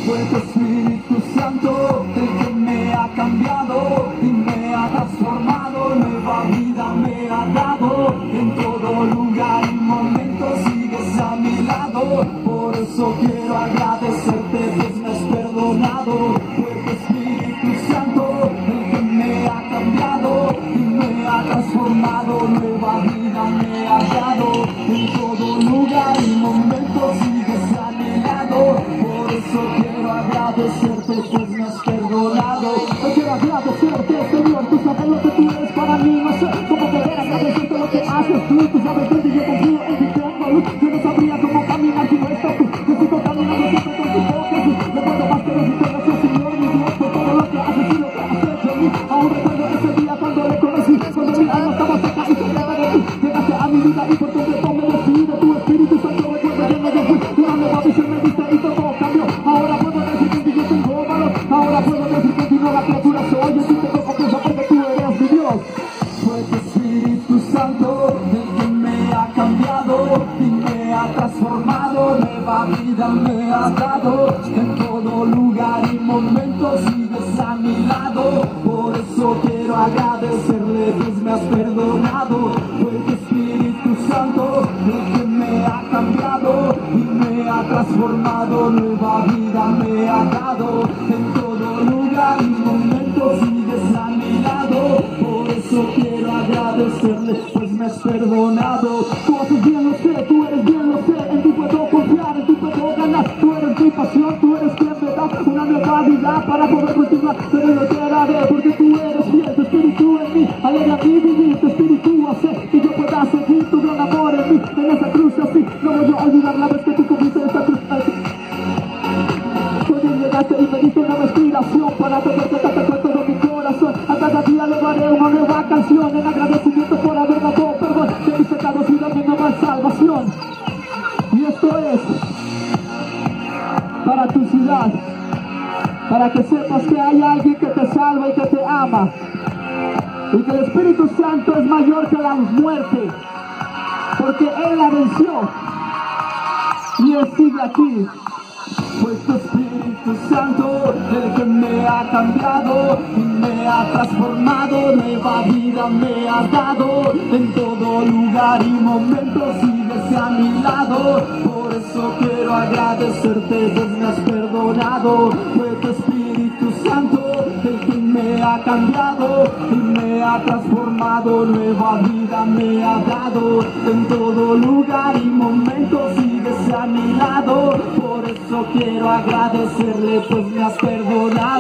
Fue tu Espíritu Santo el que me ha cambiado y me ha transformado, nueva vida me ha dado. En todo lugar y momento sigues a mi lado, por eso quiero agradecerte, pues me has perdonado. Fue tu Espíritu Santo el que me ha cambiado y me ha transformado, nueva vida me ha dado. En todo lugar y momento sigues a mi lado, por eso quiero agradecerte, pues me has perdonado. Yo quiero agradecerte, Señor, tú sabes lo que tú eres para mí, no sé cómo poder agradecerte lo que haces tú sabes dónde yo confío en ti, tengo luz, yo no sabría cómo caminar si no estás tú, yo sigo caminando siempre con tu voz, Jesús, no puedo más que decirte gracias, Señor, mi Dios, por todo lo que haces y lo que has hecho en mí. Aún recuerdo ese día cuando le conocí, cuando mi alma estaba seca y secreta de ti, llegaste a mi vida y por completo me vestí de tu Espíritu Santo, recuerdo que me fui, una nueva visión me diste y todo cambió. Ahora puedo decir que en ti yo tengo valor, ahora puedo decir que en ti nueva criatura soy, en ti tengo confianza porque tú eres mi Dios. Fue tu Espíritu Santo el que me ha cambiado y me ha transformado, nueva vida me ha dado. En todo lugar y momento sigues a mi lado, por eso quiero agradecerle, pues me has perdonado. Fue tu Espíritu Santo el que me ha cambiado y me ha transformado, nueva vida me ha dado. En todo lugar y momento sigues a mi lado, por eso quiero agradecerle, pues me has perdonado. Tú haces bien, lo sé, tú eres bien, lo sé, en ti puedo confiar, en ti puedo ganar, tú eres mi pasión, tú eres quien me da una nueva vida para poder continuar, pero no te haré porque tú eres fiel, tu Espíritu en mí, alegra mi vivir, tu Espíritu hace que yo pueda seguir tu gran amor en mí, en esa cruz así, no voy a olvidar la vez que tú cumpliste esa cruz así. Cuando llegaste y me diste una respiración para poder cantarte con todo mi corazón, a cada día le daré una nueva canción en agradecimiento por haber dado perdón de mis pecados y darme nueva salvación. Y esto es para tu ciudad, para que sepas que hay alguien que te salva y que te ama, y que el Espíritu Santo es mayor que la muerte, porque Él la venció y Él sigue aquí. Fue tu Espíritu Santo el que me ha cambiado y me ha transformado, nueva vida me ha dado. En todo lugar y momento sigues a mi lado, por eso quiero agradecerte, pues me has perdonado. Fue tu Espíritu Santo el que me ha cambiado y me ha transformado, nueva vida me ha dado. En todo lugar y momento sigues a mi lado, por eso quiero agradecerle, pues me has perdonado.